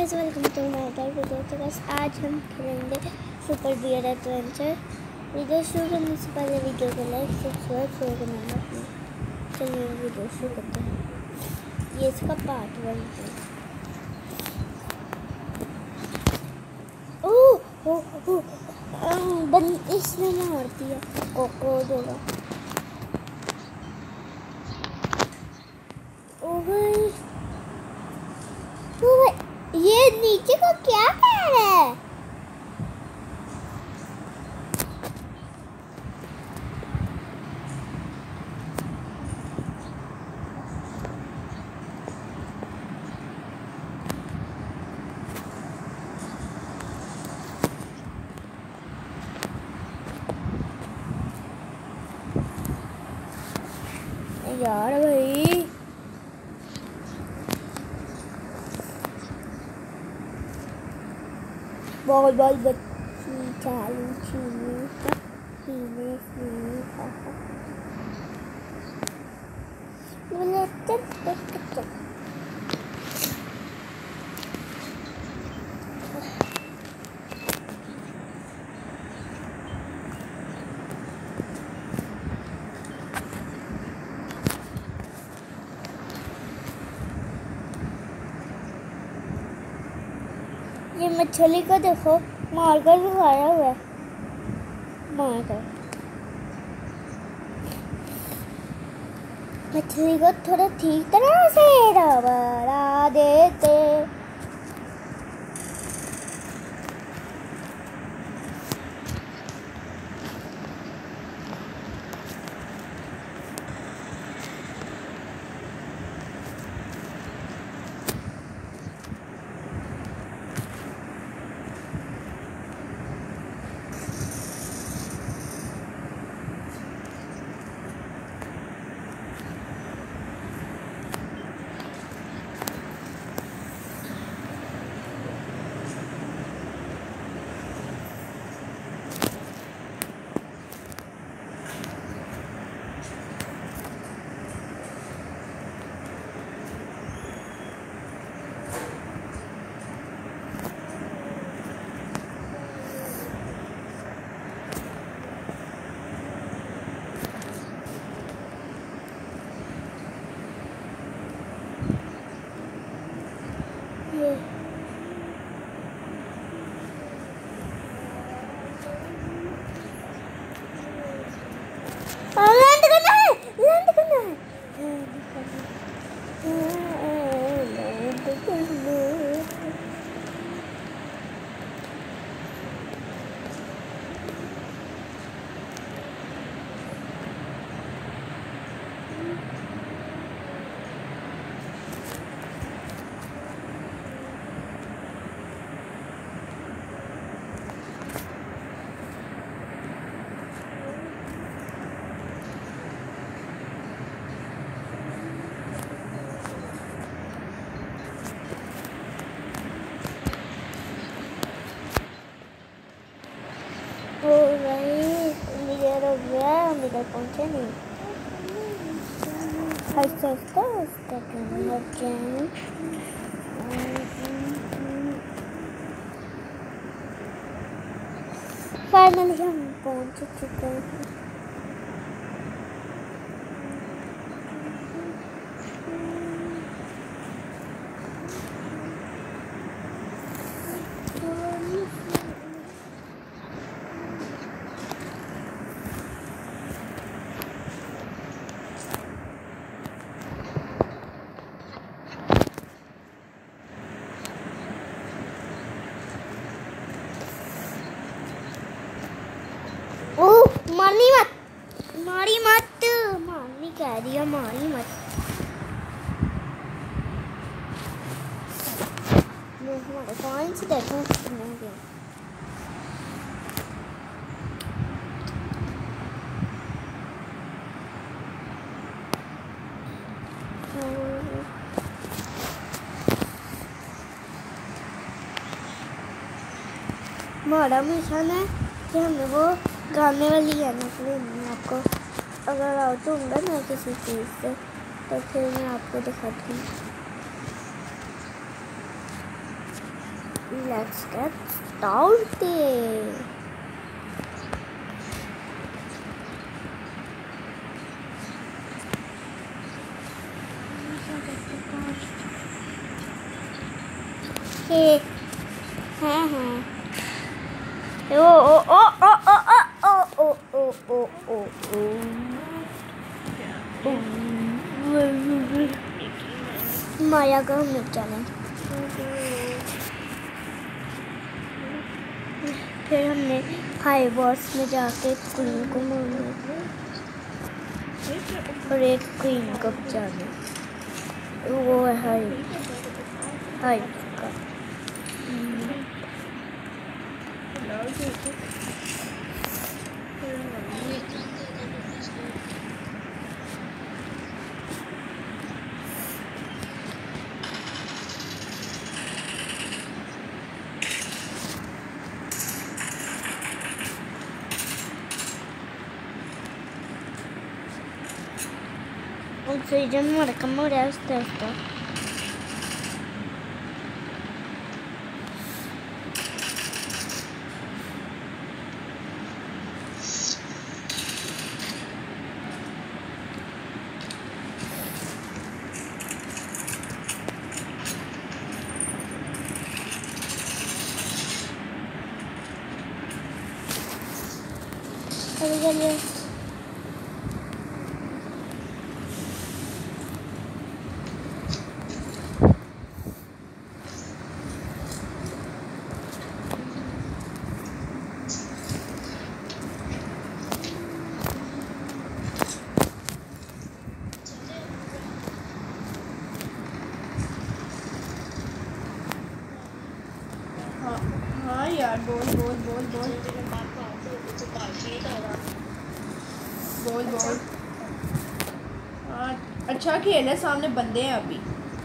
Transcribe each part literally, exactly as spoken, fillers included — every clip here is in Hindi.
Guys, welcome to my other video. तो गाइस आज हम खेलेंगे सुपर बियर एडवेंचर। वीडियो शुरू करने से पहले वीडियो को लाइक सब्सक्राइब शेयर करना मत भूलिए। चलिए वीडियो शुरू करते हैं। ये इसका पार्ट वन है। ओह ओह ओह बंद इसने मार दिया कोको दोगा। ओ भाई ओ भाई ये नीचे को क्या कर रहा है? यार भाई बहुत बहुत बच्ची चालू छीने का छीने छीने का बोले चल चल चल। ये मछली को देखो मारकर भी खाया हुआ है। मारकर मछली को थोड़ा ठीक तरह से रगड़ा देते। लैंड करना है, लैंड करना है, लैंड करना है। ओ भाई इधर हो गया, हम इधर पहुंचे नहीं। हंसता हंसता हंसता फाइनली हम पहुंच चुके हैं। मारनी मत, मारी मत, मारनी कह दिया, मारी मत। हमारे कौन सी देखो हमारा मिशन है कि हमें वो गाने वाली गाना सुननी है आपको। अगर आउट होगा ना किसी चीज़ से तो फिर मैं आपको दिखाती हूँ। Let's get started. Hey, हाँ हाँ. Oh oh oh oh oh oh oh oh oh oh oh. माया का हम नहीं जाने. फिर हमने हाई बॉस में जाके क्वीन को मारना और एक क्वीन को बचाना. वो है हाई हाई का. Oxygen marca morar esta. Hadi geliyor. हाँ यार बोल बोल बोल बोल बोल बोल. हाँ अच्छा खेल है, सामने बंदे हैं अभी.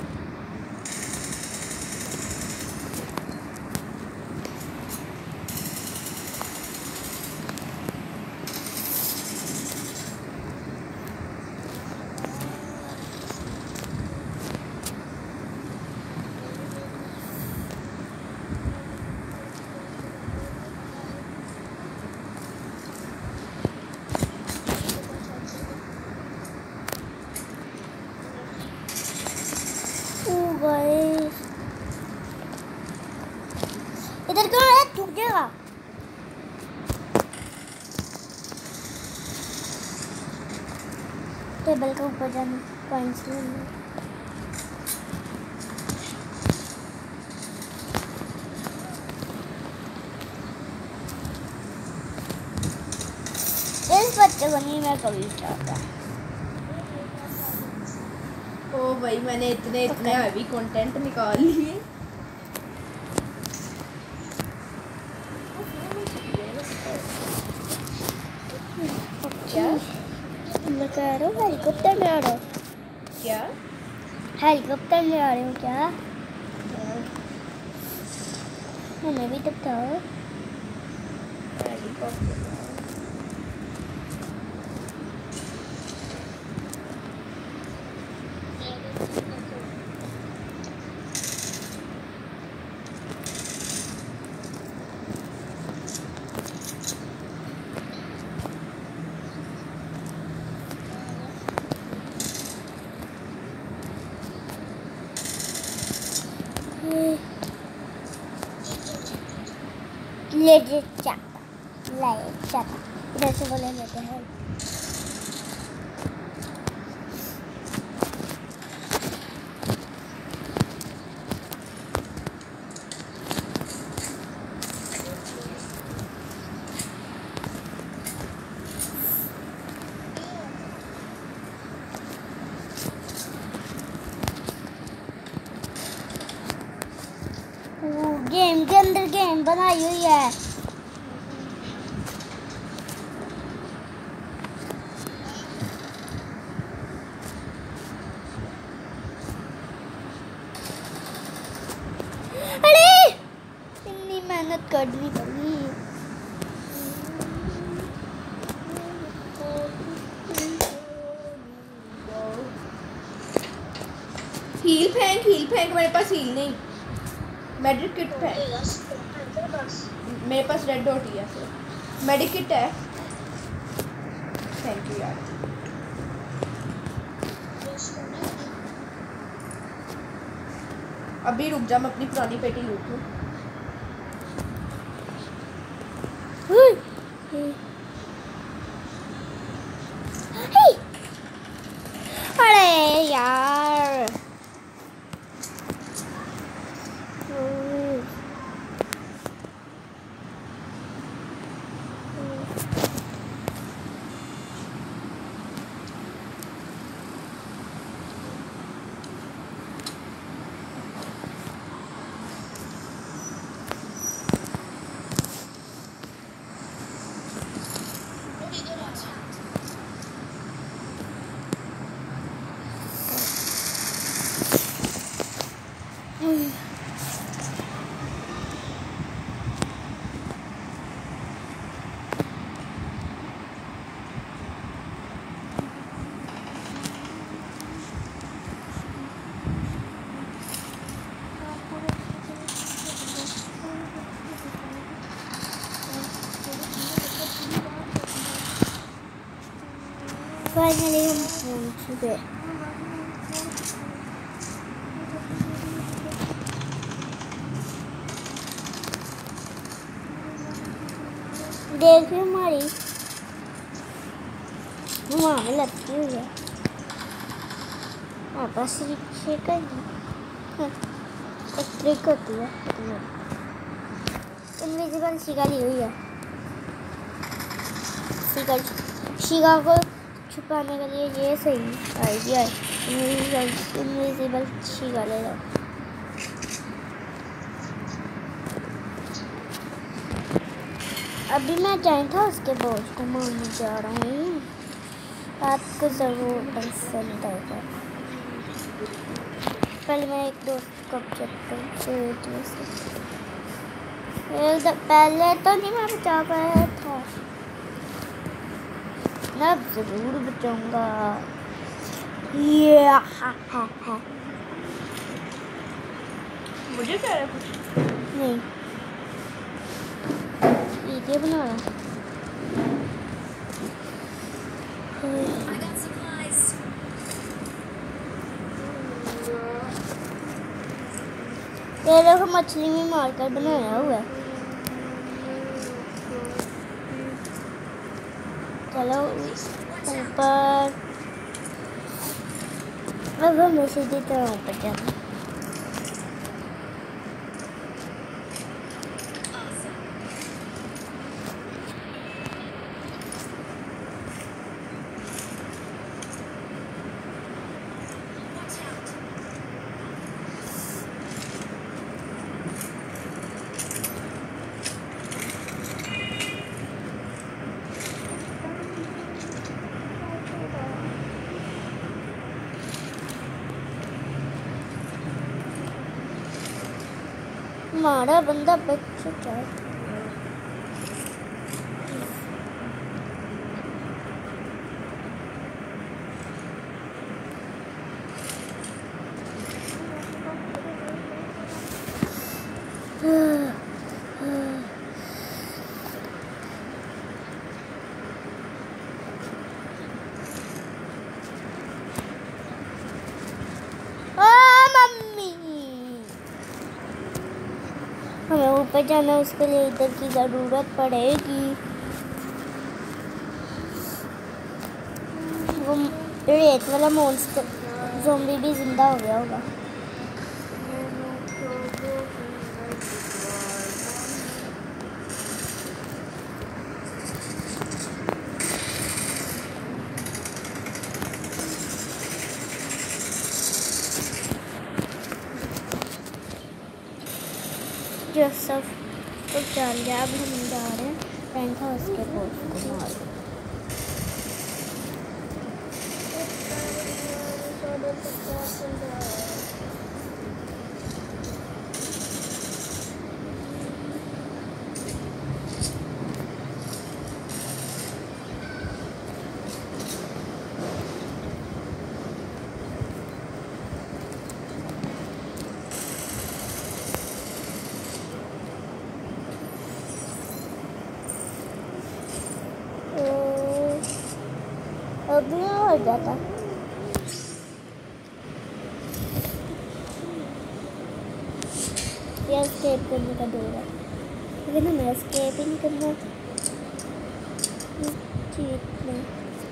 गाइस इधर क्यों है? झुक जाएगा. टेबल के ऊपर जाना पॉइंट्स लेना. इस बच्चे को नहीं मैं कभी चाहता. ओ भाई मैंने इतने इतने हैवी कंटेंट निकाल लिए. क्या मैं कह रहा हूँ हेलीकॉप्टर में आ रहा हूँ. क्या हेलीकॉप्टर में आ रही हूँ क्या? हमें भी तो बताओ. हेलीकॉप्टर ले चाटा लाए चाटा इधर से बोले लेते हैं. गेम के अंदर गेम बनाई हुई है. अरे इतनी मेहनत करनी पड़ी. हील फेंक हील फेंक मेरे पास हील नहीं. मेडिक किट है मेरे पास, रेड डॉट ही है फिर मेडिक किट है। थैंक यू यार। अभी रुक जा, मैं अपनी पुरानी पेटी लूट लूँ। अरे यार फाइनली हम पहुंच गए। देखिए हमारी वहाँ में लटकी हुई है, वापस रिक्शे का एक ट्रिक होती है, इनविजिबल शिका ली हुई है। शिका शिका को छुपाने के लिए ये सही आइडिया है, इनविजिबल इनविजिबल शिका ले लो। अभी मैं जाइन था उसके बॉस को मारने जा रहा हूँ, आपको ज़रूर पसंद आएगा। पहले मैं एक दोस्त को चेक करूँ, पहले तो नहीं मैं बचा पाया था, मैं ज़रूर बचाऊँगा। ये हा हा हा मुझे क्या है कुछ नहीं वीडियो बना रहा ये देखो मछली में मारकर बनाया हुआ है। चलो ऊपर, अब हमें सीधी तरह ऊपर जाना। हमारा बंदा बच चुका है। हमें ऊपर जाना, उसके लिए इधर की ज़रूरत पड़ेगी। वो रेत वाला मॉन्स्टर ज़ॉम्बी भी जिंदा हो गया होगा। जो सब तो चल गया, अब हम जा रहे हैं पेंट हाउस के पोस्ट को मार। भी ना हो जाता। ये स्केप करने का दौर है, लेकिन हमें स्केप ही नहीं करना। ठीक नहीं।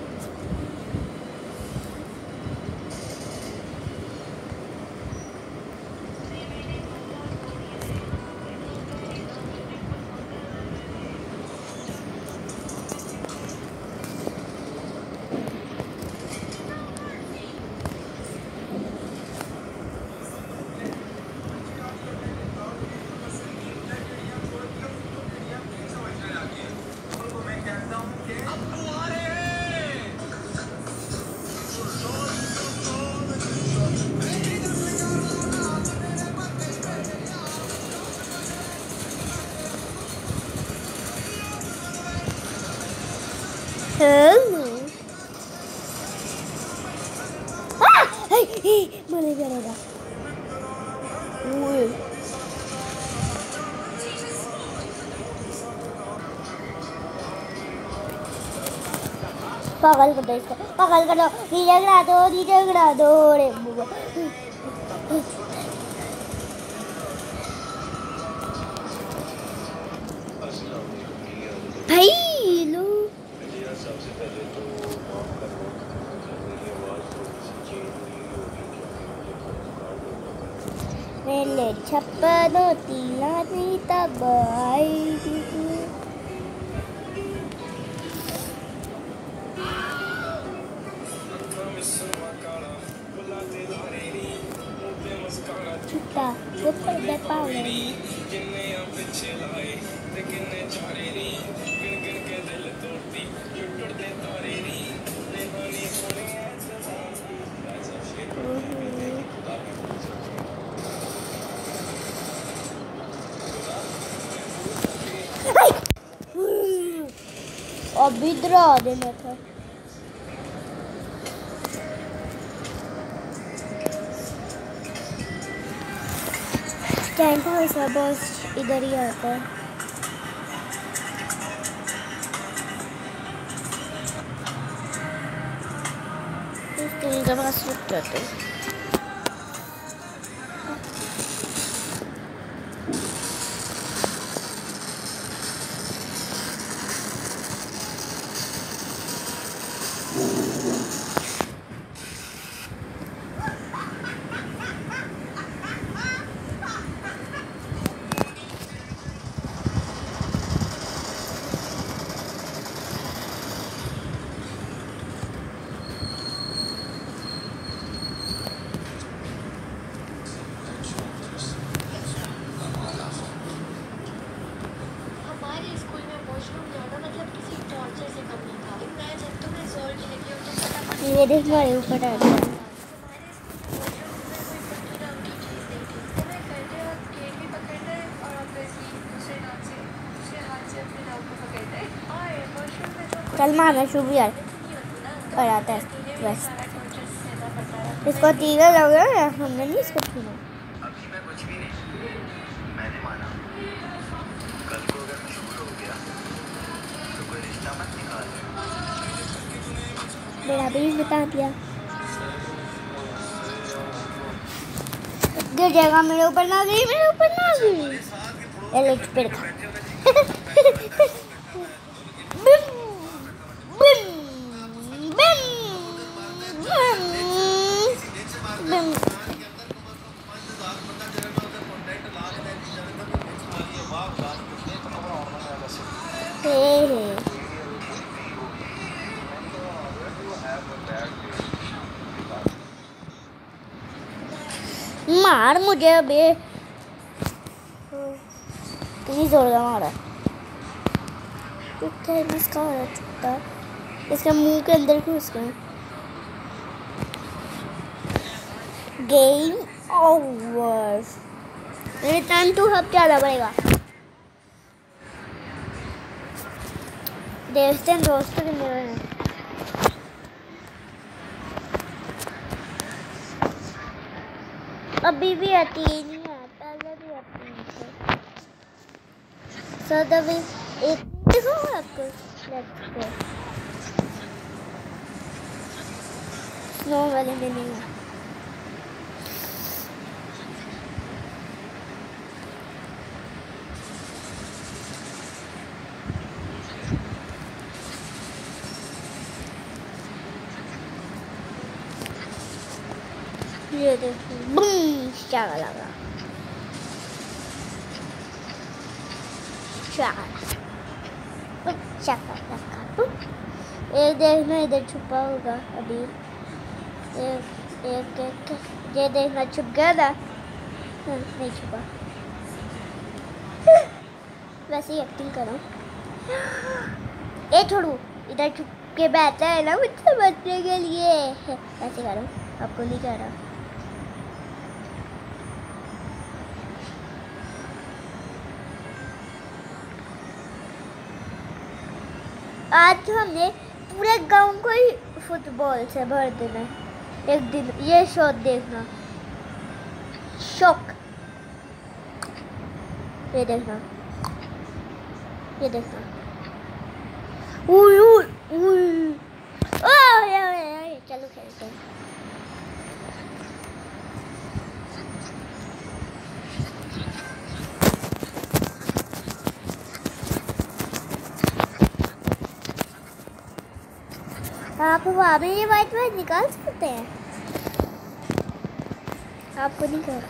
मरे जाएगा। पागल कर दो इसको, पागल कर दो, नीचे गिरा दो, नीचे गिरा दो। अरे भाई लो मेरे छप्पन तीला नहीं तब आई। छुट्टा ऊपर दे पावे अभी डरा देना था। टेंट हाउस है बस इधर ही आता है। इस जगह रुक जाते हैं। ये देख हमारे ऊपर आ गया। चल मारना शुभ यार और आता है बस। इसको तीगा लगा है, हमने नहीं इसको छूना। अभी मैं कुछ भी नहीं, मैंने माना कल को अगर मशहूर हो गया तो कोई रिश्ता मत निकाल। मेरा भी बता दिया। गिर जाएगा, मेरे ऊपर ना गई, मेरे ऊपर ना गई। एलेक्स पेड़ खा। बिम बिम बिम बिम। हे हे मार मुझे अबे, कितनी जोर का मारा। इसका हो रहा है, इसके मुंह के अंदर घुस गए। Game over. मेरे टाइम टू हब ज़्यादा पड़ेगा। देखते हैं दोस्तों के मेरे हैं। अभी भी आती नहीं है, पहले भी आती नहीं। सदा भी एक देखो आपको। Let's go. स्नो वाले में नहीं है। ये देखो बूम शागा लगा शागा शागा लगा। एक देखना इधर छुपा होगा अभी। एक एक एक ये देखना छुप गया था। नहीं छुपा। वैसे ही एक्टिंग करो। ए छोड़ू इधर छुप के बैठा है ना मुझसे बचने के लिए। ऐसे करो आपको नहीं कह रहा। आज तो हमने पूरे गांव को ही फुटबॉल से भर देना है एक दिन। ये शॉट देखना शॉक। ये देखना ये देखना। उई उई उई ओह ये ये चलो खेलते हैं। आप वहाँ भी ये वाइट वाइट निकाल सकते हैं। आपको नहीं कर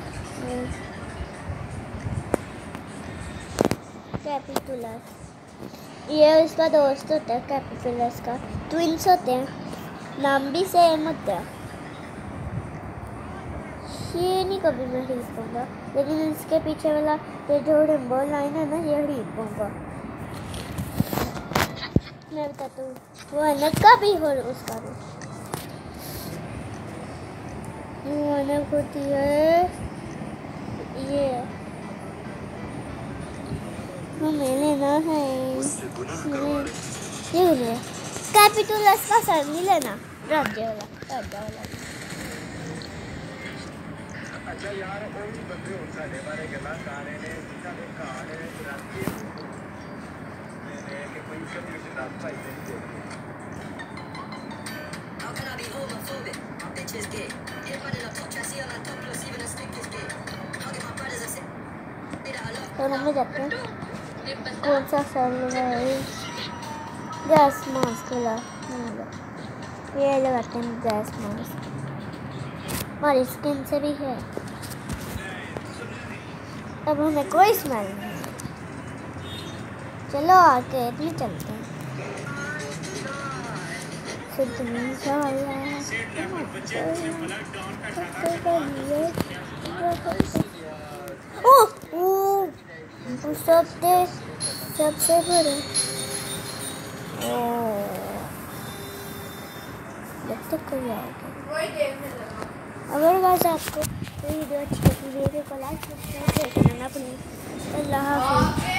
कैपिटुलस। ये उसका दोस्त होता है कैपिटुलस का। ट्विंस होते हैं। नाम भी सेम होता है। ये नहीं कभी मैं खरीद पाऊंगा लेकिन इसके पीछे वाला ये जो रेनबो लाइन है ना ये खरीद पाऊंगा। मैं बताता हूँ वो अनक का भी और उसका भी। वो अनक होती है ये हमें लेना है। ये ले कैपिटुलस का सर नहीं लेना। राज्य वाला राज्य वाला। अच्छा यार और भी बंदे हो साडे बारे गल्लां कर रहे ने साडे घर राती ने कि कोई कभी किताब पाई नहीं। How can I be homophobic? My bitch is gay. Everybody love touch, I see all my top plus even a stick is gay. How get my brothers I say that I love. तो हम जाते हैं कौन सा सर है। गैस मास्क वाला ये लगाते हैं। गैस मास्क हमारी स्किन से भी है। अब हमें कोई स्मेल नहीं है। चलो आगे भी चलते हैं। सबसे सबसे बड़े लगता कोई आएगा। अगर बस आपको वीडियो अच्छी लगी वीडियो को लाइक सब्सक्राइब करना ना भूलें। अल्लाह हाफ़िज़।